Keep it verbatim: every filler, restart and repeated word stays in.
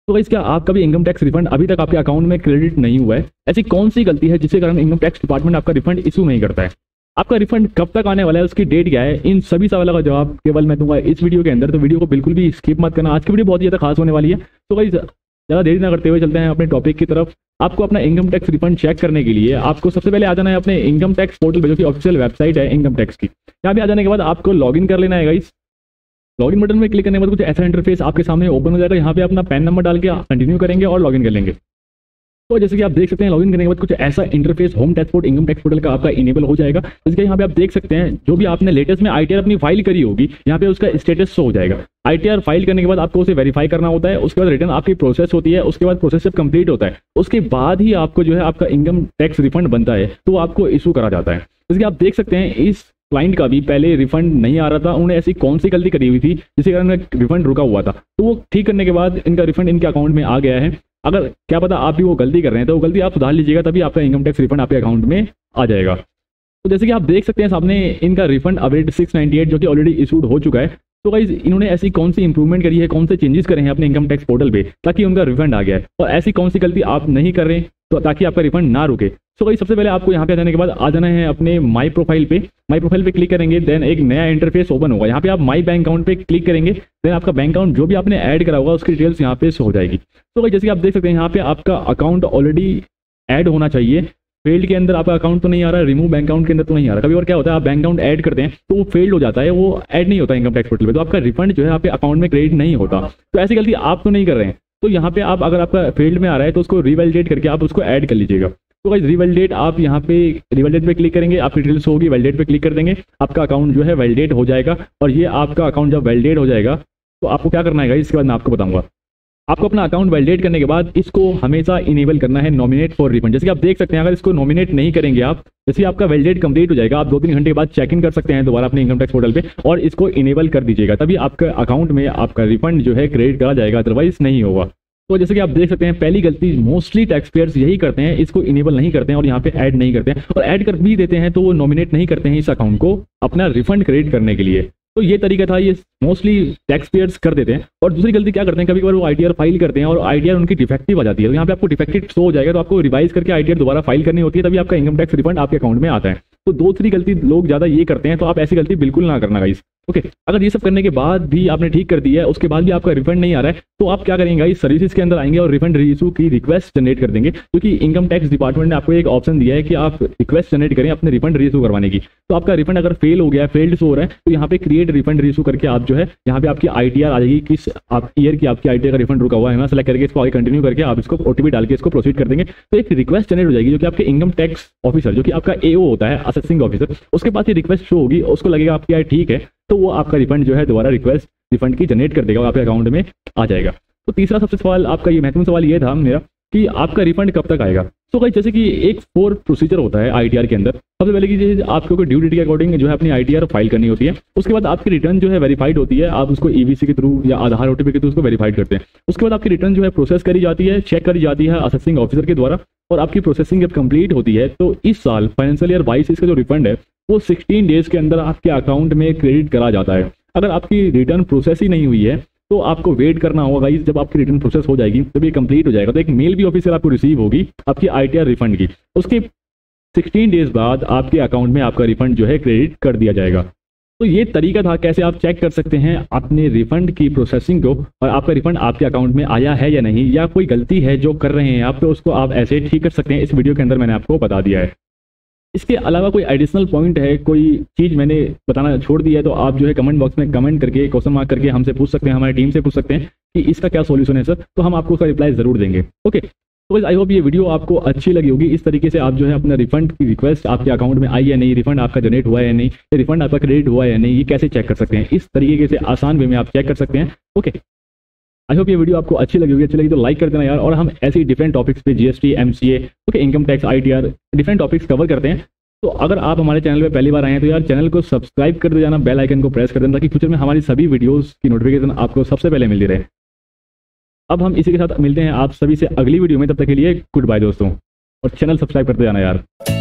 तो गाइस क्या आपका भी इनकम टैक्स रिफंड अभी तक आपके अकाउंट में क्रेडिट नहीं हुआ है? ऐसी कौन सी गलती है जिसके कारण इनकम टैक्स डिपार्टमेंट आपका रिफंड इशू नहीं करता है? आपका रिफंड कब तक आने वाला है, उसकी डेट क्या है? इन सभी सवालों का जवाब केवल मैं दूंगा इस वीडियो के अंदर, तो वीडियो को बिल्कुल भी स्किप मत करना। आज की वीडियो बहुत ही ज़्यादा खास होने वाली है। तो गाइस ज़्यादा देरी ना करते हुए चलते हैं अपने टॉपिक की तरफ। आपको अपना इनकम टैक्स रिफंड चेक करने के लिए आपको सबसे पहले आ जाना है अपने इनकम टैक्स पोर्टल पे, जो कि ऑफिशियल वेबसाइट है इनकम टैक्स की। यहाँ पे आ जाने के बाद आपको लॉगिन कर लेना है गाइस। लॉगिन बटन में क्लिक करने के बाद कुछ ऐसा इंटरफेस आपके सामने ओपन हो जाएगा। यहाँ पे अपना पैन नंबर डाल के कंटिन्यू करेंगे और लॉगिन कर लेंगे। तो जैसे कि आप देख सकते हैं लॉगिन करने के बाद कुछ ऐसा interface home tax portal income tax portal का आपका इनेबल हो जाएगा। जैसे यहाँ पे आप देख सकते हैं जो भी आपने लेटेस्ट में आईटीआर अपनी फाइल करी होगी, यहाँ पे उसका स्टेटस शो हो जाएगा। आईटीआर फाइल करने के बाद आपको उसे वेरीफाई करना होता है, उसके बाद रिटर्न आपकी प्रोसेस होती है, उसके बाद प्रोसेस जब कंप्लीट होता है उसके बाद ही आपको जो है आपका इनकम टैक्स रिफंड बनता है, तो आपको इशू करा जाता है। जैसे कि आप देख सकते हैं इस क्लाइंट का भी पहले रिफंड नहीं आ रहा था, उन्होंने ऐसी कौन सी गलती करी हुई थी जिसके कारण रिफंड रुका हुआ था, तो वो ठीक करने के बाद इनका रिफंड इनके अकाउंट में आ गया है। अगर क्या पता आप भी वो गलती कर रहे हैं तो वो गलती आप सुधार लीजिएगा, तभी आपका इनकम टैक्स रिफंड आपके अकाउंट में आ जाएगा। तो जैसे कि आप देख सकते हैं सामने इनका refund update six ninety eight जो कि ऑलरेडी इशूड हो चुका है। तो गाइस इन्होंने ऐसी कौन सी इंप्रूवमेंट करी है, कौन से चेंजेस करे हैं अपने इनकम टैक्स पोर्टल पे ताकि उनका रिफंड आ गया है, और ऐसी कौन सी गलती आप नहीं कर रहे हैं तो ताकि आपका रिफंड ना रुके। तो गाइस सबसे पहले आपको यहाँ पे जाने के बाद आ जाना है अपने माई प्रोफाइल पे। माई प्रोफाइल पे क्लिक करेंगे, देन एक नया इंटरफेस ओपन होगा। यहाँ पे आप माई बैंक अकाउंट पे क्लिक करेंगे, देन आपका बैंक अकाउंट जो भी आपने ऐड करा होगा उसकी डिटेल्स यहाँ पे शो हो जाएगी। तो गाइस जैसे कि आप देख सकते हैं यहाँ पे आपका अकाउंट ऑलरेडी ऐड होना चाहिए। फील्ड के अंदर आपका अकाउंट तो नहीं आ रहा, रिमूव बैंक अकाउंट के अंदर तो नहीं आ रहा। कभी और क्या होता है आप बैंक अकाउंट ऐड करते हैं तो वो फेल्ड हो जाता है, वो ऐड नहीं होता इनकम टैक्स पोर्टल पे, तो आपका रिफंड जो है आपके अकाउंट में क्रेडिट नहीं होता। तो ऐसी गलती आप तो नहीं कर रहे हैं, तो यहाँ पे आप अगर आपका फील्ड में आ रहा है तो उसको रिवैलिडेट करके आप उसको ऐड कर लीजिएगा। तो गाइस रिवैलिडेट आप यहाँ पे रिवैलिडेट पे क्लिक करेंगे, आपकी डिटेल्स होगी, वैलिडेट पे क्लिक कर देंगे, आपका अकाउंट जो है वैलिडेट हो जाएगा। और ये आपका अकाउंट जब वैलिडेट हो जाएगा तो आपको क्या करना है गाइस, इसके बाद मैं आपको बताऊंगा। आपको अपना अकाउंट वैलिडेट करने के बाद इसको हमेशा इनेबल करना है नॉमिनेट फॉर रिफंड। जैसे कि आप देख सकते हैं अगर इसको नॉमिनेट नहीं करेंगे आप, जैसे आपका वैलिडेट कंप्लीट हो जाएगा, आप दो तीन घंटे के बाद चेक इन कर सकते हैं दोबारा अपने इनकम टैक्स पोर्टल पे और इसको इनेबल कर दीजिएगा, तभी आपका अकाउंट में आपका रिफंड जो है क्रेडिट करा जाएगा, अदरवाइज नहीं होगा। तो जैसे कि आप देख सकते हैं पहली गलती मोस्टली टैक्स पेयर्स यही करते हैं, इसको इनेबल नहीं करते हैं और यहाँ पे ऐड नहीं करते हैं, और ऐड कर भी देते हैं तो वो नॉमिनेट नहीं करते हैं इस अकाउंट को अपना रिफंड क्रेडिट करने के लिए। तो ये तरीका था, ये मोस्टली टैक्स पेयर्स कर देते हैं। और दूसरी गलती क्या करते हैं, कभी कभार वो आईटीआर फाइल करते हैं और आईटीआर उनकी डिफेक्टिव आ जाती है, तो यहाँ पे आपको डिफेक्टिव शो हो जाएगा, तो आपको रिवाइज करके आईटीआर दोबारा फाइल करनी होती है, तभी आपका इनकम टैक्स रिफंड आपके अकाउंट में आता है। तो दूसरी गलती लोग ज़्यादा ये करते हैं, तो आप ऐसी गलती बिल्कुल ना करना गाइस। ओके, अगर ये सब करने के बाद भी आपने ठीक कर दिया है, उसके बाद भी आपका रिफंड नहीं आ रहा है, तो आप क्या करेंगे गाइस, सर्विसेज के अंदर आएंगे और रिफंड रीइशू की रिक्वेस्ट जनरेट कर देंगे, क्योंकि इनकम टैक्स डिपार्टमेंट ने आपको एक ऑप्शन दिया है कि आप रिक्वेस्ट जनरेट करें अपने रिफंड रीइशू करवाने की। तो आपका रिफंड अगर फेल हो गया है, फेल्ड शो हो रहा है, तो यहाँ पे क्रिएट रिफंड रीइशू करके आप जो है यहाँ पे आपकी आईटीआर आ जाएगी, किस आप ईयर की आपकी आईटीआर का रिफंड रुका हुआ है, सेलेक्ट करके इसको आगे कंटिन्यू करके आप इसको ओटीपी डाल के इसको प्रोसीड कर देंगे। तो एक रिक्वेस्ट जनरेट हो जाएगी जो कि आपके इनकम टैक्स ऑफिसर, जो कि आपका एओ होता है, असेसिंग ऑफिसर, उसके पास ये रिक्वेस्ट शो होगी, उसको लगेगा आपकी यार ठीक है, तो वो आपका रिफंड जो है दोबारा रिक्वेस्ट रिफंड की जनरेट कर देगा और आपके अकाउंट में आ जाएगा। तो तीसरा सबसे सवाल आपका ये महत्वपूर्ण सवाल ये था मेरा कि आपका रिफंड कब तक आएगा। तो गाइस जैसे कि एक फोर प्रोसीजर होता है आईटीआर के अंदर। सबसे पहले की आपको ड्यू डेट के अकॉर्डिंग जो है अपनी आईटीआर फाइल करनी होती है, उसके बाद आपकी रिटर्न जो है वेरीफाइड होती है, आप उसको ईवीसी के थ्रू या आधार ओटीपी के थ्रू उसको वेरीफाइड करते हैं। उसके बाद आपकी रिटर्न जो है प्रोसेस करी जाती है, चेक करी जाती है असेसिंग ऑफिसर के द्वारा, और आपकी प्रोसेसिंग जब कंप्लीट होती है तो इस साल फाइनेंशियल ईयर बाईस का जो रिफंड है वो सिक्सटीन डेज के अंदर आपके अकाउंट में क्रेडिट करा जाता है। अगर आपकी रिटर्न प्रोसेस ही नहीं हुई है तो आपको वेट करना होगा गाइस, जब आपकी रिटर्न प्रोसेस हो जाएगी तब ये कंप्लीट हो जाएगा, तो एक मेल भी ऑफिसर आपको रिसीव होगी आपकी आईटीआर रिफंड की। उसके सिक्सटीन डेज बाद आपके अकाउंट में आपका रिफंड जो है क्रेडिट कर दिया जाएगा। तो ये तरीका था कैसे आप चेक कर सकते हैं अपने रिफंड की प्रोसेसिंग को, और आपका रिफंड आपके अकाउंट में आया है या नहीं, या कोई गलती है जो कर रहे हैं आप तो उसको आप ऐसे ठीक कर सकते हैं। इस वीडियो के अंदर मैंने आपको बता दिया है। इसके अलावा कोई एडिशनल पॉइंट है, कोई चीज़ मैंने बताना छोड़ दी है, तो आप जो है कमेंट बॉक्स में कमेंट करके क्वेश्चन मार्क करके हमसे पूछ सकते हैं, हमारी टीम से पूछ सकते हैं कि इसका क्या सॉल्यूशन है सर, तो हम आपको उसका रिप्लाई ज़रूर देंगे। ओके, तो आई होप ये वीडियो आपको अच्छी लगी होगी। इस तरीके से आप जो है अपना रिफंड की रिक्वेस्ट आपके अकाउंट में आई है नहीं, रिफंड आपका जनरेट हुआ है या नहीं, रिफंड आपका क्रेडिट हुआ है या नहीं, ये कैसे चेक कर सकते हैं। इस तरीके से आसान वे में आप चेक कर सकते हैं। ओके, आई होप ये वीडियो आपको अच्छी लगी होगी। अच्छी लगी तो लाइक कर देना यार, और हम ऐसे डिफरेंट टॉपिक्स पे GST, MCA, okay, income tax, ITR, different topics cover करते हैं। तो अगर आप हमारे चैनल पे पहली बार आए हैं तो यार चैनल को सब्सक्राइब कर दे जाना, बेल आइकन को प्रेस कर देना, ताकि फ्यूचर में हमारी सभी वीडियोस की नोटिफिकेशन आपको सबसे पहले मिलती रहे। अब हम इसी के साथ मिलते हैं आप सभी से अगली वीडियो में, तब तक के लिए गुड बाय दोस्तों, और चैनल सब्सक्राइब करते जाना यार।